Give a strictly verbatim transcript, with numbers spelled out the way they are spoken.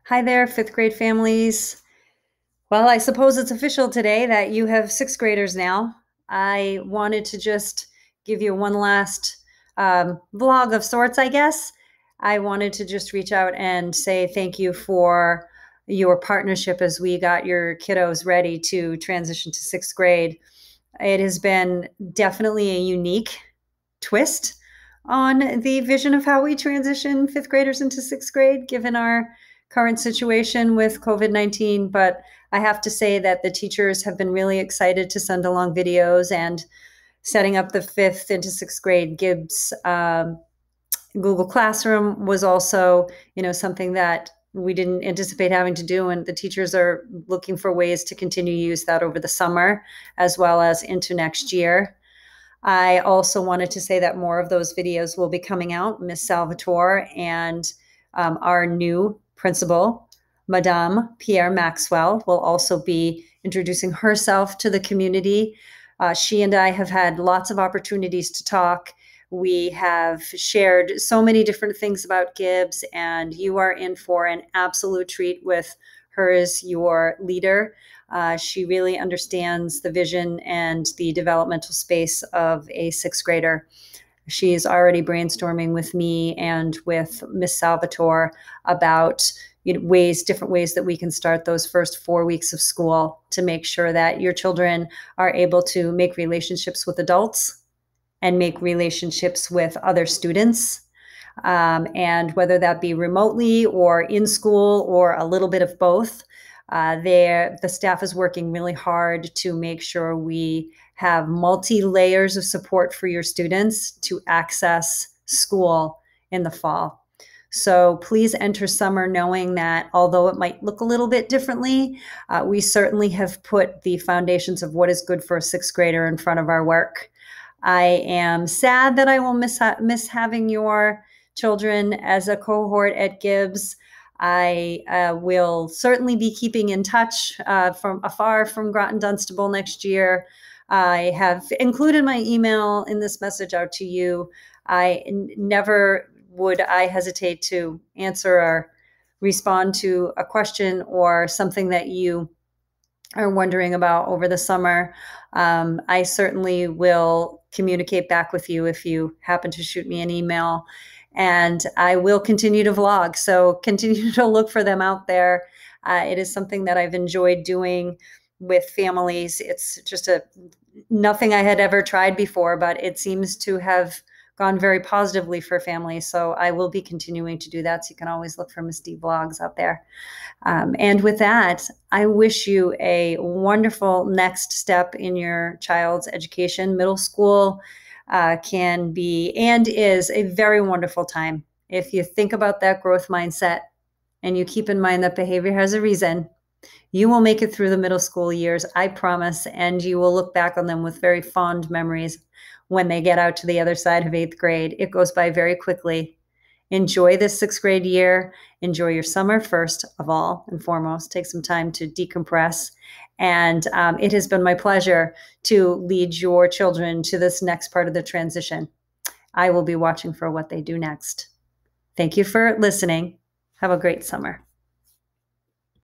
Hi there, fifth grade families. Well, I suppose it's official today that you have sixth graders now. I wanted to just give you one last um, vlog of sorts, I guess. I wanted to just reach out and say thank you for your partnership as we got your kiddos ready to transition to sixth grade. It has been definitely a unique twist on the vision of how we transition fifth graders into sixth grade, given our current situation with COVID nineteen. But I have to say that the teachers have been really excited to send along videos, and setting up the fifth into sixth grade Gibbs um, Google Classroom was also, you know, something that we didn't anticipate having to do. And the teachers are looking for ways to continue to use that over the summer as well as into next year. I also wanted to say that more of those videos will be coming out. Miss Salvatore and um, our new principal, Madame Pierre Maxwell, will also be introducing herself to the community. Uh, she and I have had lots of opportunities to talk. We have shared so many different things about Gibbs, and you are in for an absolute treat with her as your leader. Uh, she really understands the vision and the developmental space of a sixth grader. She is already brainstorming with me and with Miss Salvatore about, you know, ways, different ways that we can start those first four weeks of school to make sure that your children are able to make relationships with adults and make relationships with other students. Um, and whether that be remotely or in school or a little bit of both, uh, the staff is working really hard to make sure we have multi-layers of support for your students to access school in the fall. So please enter summer knowing that although it might look a little bit differently, uh, we certainly have put the foundations of what is good for a sixth grader in front of our work. I am sad that I will miss, ha- miss having your children as a cohort at Gibbs. I uh, will certainly be keeping in touch uh, from afar from Groton Dunstable next year. I have included my email in this message out to you. I n- never would I hesitate to answer or respond to a question or something that you are wondering about over the summer. Um, I certainly will communicate back with you if you happen to shoot me an email. And I will continue to vlog. So continue to look for them out there. Uh, it is something that I've enjoyed doing with families. It's just a nothing I had ever tried before, but it seems to have gone very positively for families. So I will be continuing to do that. So you can always look for Miss D Vlogs out there. Um, and with that, I wish you a wonderful next step in your child's education. Middle school uh, can be and is a very wonderful time. If you think about that growth mindset and you keep in mind that behavior has a reason, you will make it through the middle school years, I promise, and you will look back on them with very fond memories when they get out to the other side of eighth grade. It goes by very quickly. Enjoy this sixth grade year. Enjoy your summer first of all and foremost. Take some time to decompress. And um, it has been my pleasure to lead your children to this next part of the transition. I will be watching for what they do next. Thank you for listening. Have a great summer.